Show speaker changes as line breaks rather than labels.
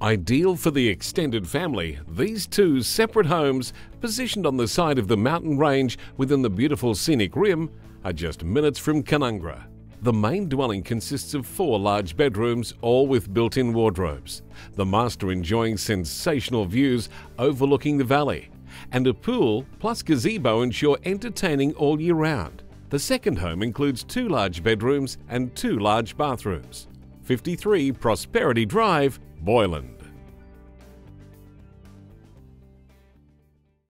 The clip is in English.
Ideal for the extended family, these two separate homes, positioned on the side of the mountain range within the beautiful scenic rim, are just minutes from Canungra. The main dwelling consists of 4 large bedrooms, all with built-in wardrobes, the master enjoying sensational views overlooking the valley, and a pool plus gazebo ensure entertaining all year round. The second home includes 2 large bedrooms and 2 large bathrooms. 53 Prosperity Drive, Boyland.